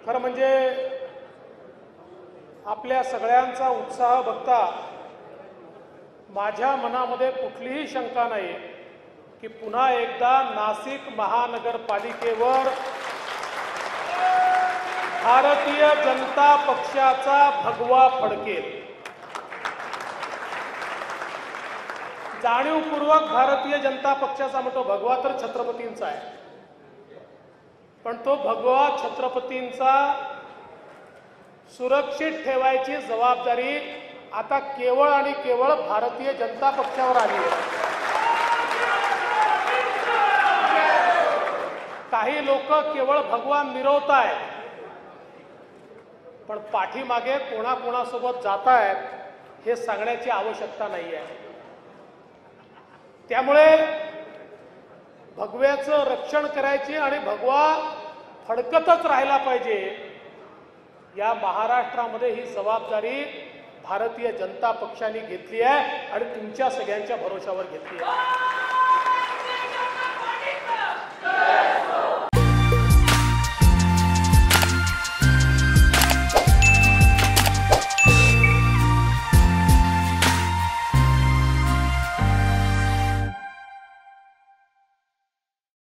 खरं म्हणजे आपल्या सगळ्यांचा उत्साह बघता माझ्या मनामध्ये कुठलीही शंका नाही की पुन्हा एकदा नाशिक महानगरपालिकेवर भारतीय जनता पक्षाचा भगवा फडकेल। जाणीवपूर्वक भारतीय जनता पक्षाचा म्हणतो भगवा तर छत्रपतींचा आहे, पण तो भगवा छत्रपतींचा सुरक्षित ठेवायची जबाबदारी आता केवळ आणि केवळ भारतीय जनता पक्षावर आली आहे। काही लोक केवळ भगवा मिरवतायत, पण पाठीमागे कोणाकोणासोबत जातायत हे सांगण्याची आवश्यकता नाही आहे। त्यामुळे भगव्याचं रक्षण करायची आणि भगवा फडकतच राहिला पाहिजे, या महाराष्ट्रामध्ये ही जबाबदारी भारतीय जनता पक्षाने घेतली आहे आणि तुमच्या सगळ्यांच्या भरोशावर घेतली आहे।